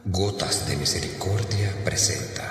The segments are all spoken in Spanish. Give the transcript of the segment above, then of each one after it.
Gotas de Misericordia presenta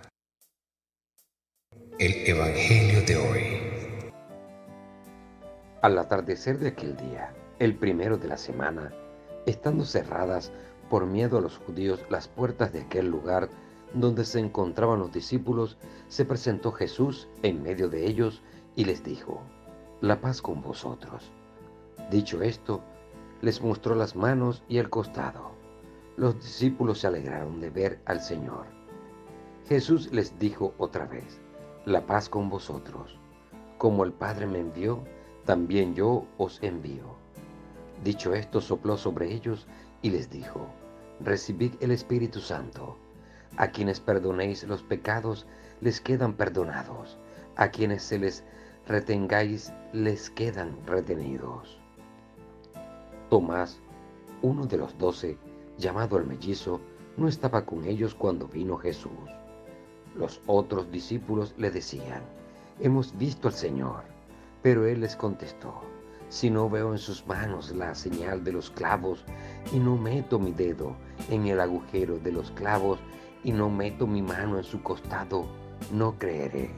el Evangelio de hoy. Al atardecer de aquel día, el primero de la semana, estando cerradas por miedo a los judíos las puertas de aquel lugar donde se encontraban los discípulos, se presentó Jesús en medio de ellos y les dijo: «La paz con vosotros». Dicho esto, les mostró las manos y el costado. Los discípulos se alegraron de ver al Señor. Jesús les dijo otra vez: «La paz con vosotros. Como el Padre me envió, también yo os envío». Dicho esto, sopló sobre ellos y les dijo: «Recibid el Espíritu Santo. A quienes perdonéis los pecados, les quedan perdonados. A quienes se les retengáis, les quedan retenidos». Tomás, uno de los 12, llamado el mellizo, no estaba con ellos cuando vino Jesús. Los otros discípulos le decían: «Hemos visto al Señor». Pero él les contestó: «Si no veo en sus manos la señal de los clavos, y no meto mi dedo en el agujero de los clavos, y no meto mi mano en su costado, no creeré».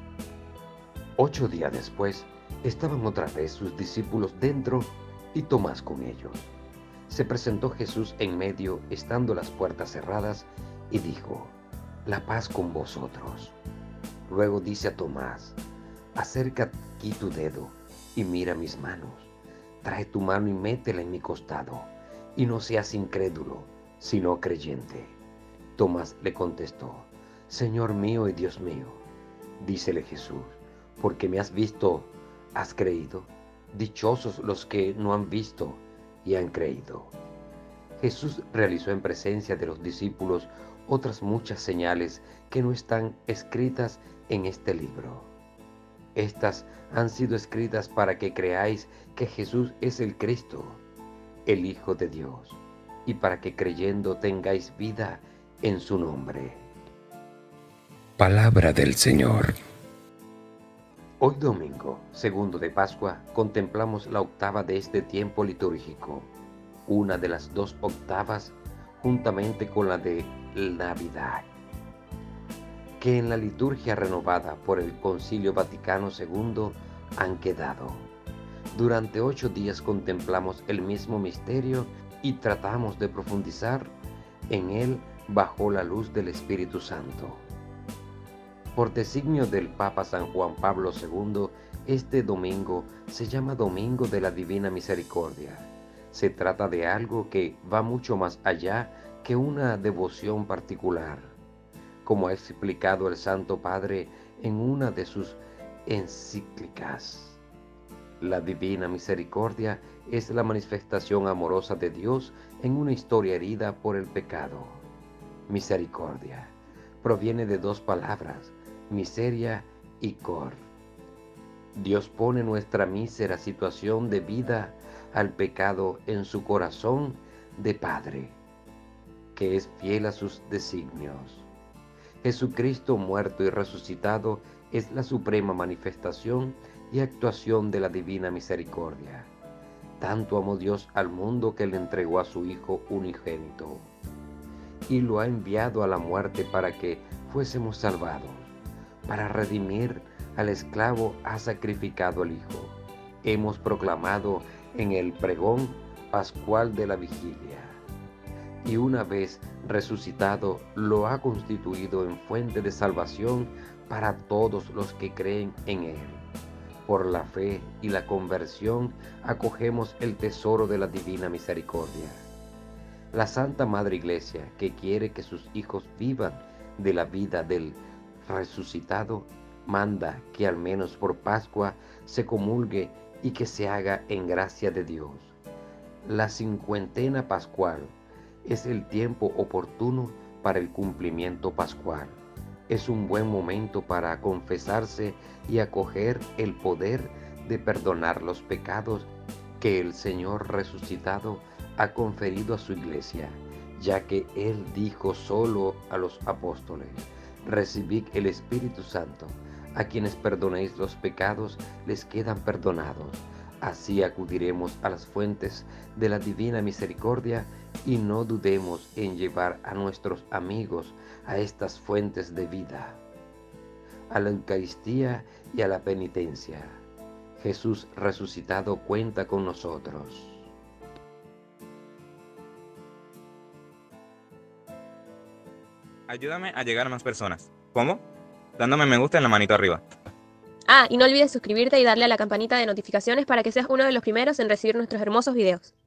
8 días después, estaban otra vez sus discípulos dentro y Tomás con ellos. Se presentó Jesús en medio, estando las puertas cerradas, y dijo: «La paz con vosotros». Luego dice a Tomás: «Acerca aquí tu dedo y mira mis manos. Trae tu mano y métela en mi costado, y no seas incrédulo, sino creyente». Tomás le contestó: «Señor mío y Dios mío». Dícele Jesús: «Porque me has visto, has creído. Dichosos los que no han visto y han creído». Jesús realizó en presencia de los discípulos otras muchas señales que no están escritas en este libro. Estas han sido escritas para que creáis que Jesús es el Cristo, el Hijo de Dios, y para que creyendo tengáis vida en su nombre. Palabra del Señor. Hoy domingo, segundo de Pascua, contemplamos la octava de este tiempo litúrgico, una de las 2 octavas juntamente con la de Navidad, que en la liturgia renovada por el Concilio Vaticano II han quedado. Durante 8 días contemplamos el mismo misterio y tratamos de profundizar en él bajo la luz del Espíritu Santo. Por designio del Papa San Juan Pablo II, este domingo se llama Domingo de la Divina Misericordia. Se trata de algo que va mucho más allá que una devoción particular. Como ha explicado el Santo Padre en una de sus encíclicas, la Divina Misericordia es la manifestación amorosa de Dios en una historia herida por el pecado. Misericordia proviene de 2 palabras, miseria y cor. Dios pone nuestra mísera situación de vida al pecado en su corazón de Padre, que es fiel a sus designios. Jesucristo muerto y resucitado es la suprema manifestación y actuación de la divina misericordia. Tanto amó Dios al mundo que le entregó a su Hijo unigénito, y lo ha enviado a la muerte para que fuésemos salvados. Para redimir al esclavo ha sacrificado al Hijo. Hemos proclamado en el pregón pascual de la vigilia. Y una vez resucitado, lo ha constituido en fuente de salvación para todos los que creen en Él. Por la fe y la conversión acogemos el tesoro de la divina misericordia. La Santa Madre Iglesia, que quiere que sus hijos vivan de la vida del resucitado, manda que al menos por Pascua se comulgue y que se haga en gracia de Dios. La cincuentena pascual es el tiempo oportuno para el cumplimiento pascual. Es un buen momento para confesarse y acoger el poder de perdonar los pecados que el Señor resucitado ha conferido a su iglesia, ya que Él dijo solo a los apóstoles: «Recibid el Espíritu Santo. A quienes perdonéis los pecados, les quedan perdonados. Así acudiremos a las fuentes de la divina misericordia y no dudemos en llevar a nuestros amigos a estas fuentes de vida, a la Eucaristía y a la penitencia. Jesús resucitado cuenta con nosotros. Ayúdame a llegar a más personas. ¿Cómo? Dándome me gusta en la manito arriba. Ah, y no olvides suscribirte y darle a la campanita de notificaciones para que seas uno de los primeros en recibir nuestros hermosos videos.